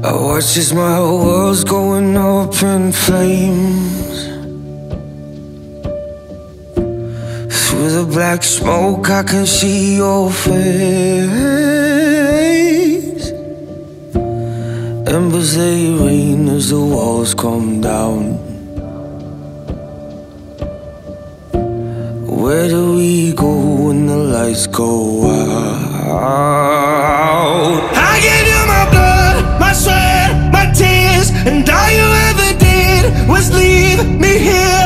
I watch as my world's going up in flames. Through the black smoke I can see your face. Embers they rain as the walls come down. Where do we go when the lights go out? I gave you my blood, my sweat, my tears, and all you ever did was leave me here.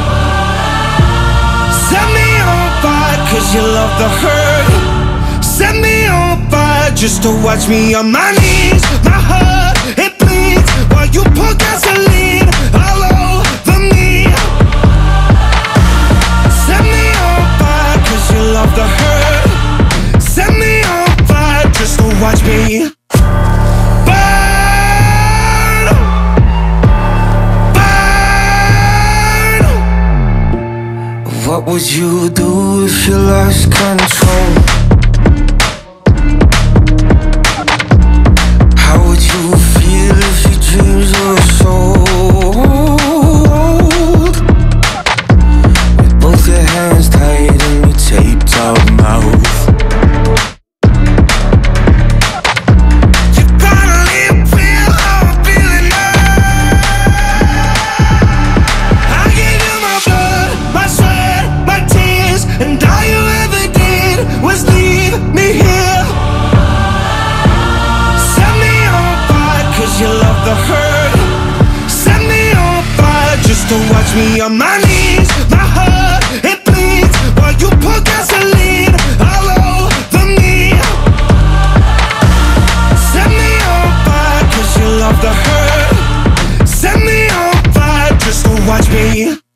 Set me on fire cause you love the hurt. Set me on fire just to watch me on my knees. My heart, it bleeds while you pour gasoline all over me. Set me on fire cause you love the hurt. Set me on fire just to watch me burn, burn. What would you do if you lost control? How would you feel if your dreams were sold? With both your hands tied and your taped up mouth. You gotta live real how I'm feeling now. I gave you my blood, my sweat, my tears, and all you ever did was leave me here. Set me on fire cause you love the hurt. Set me on fire just to watch me on my knees. My heart, it bleeds while you pour gasoline all over me. Set me on fire cause you love the hurt. Set me on fire just to watch me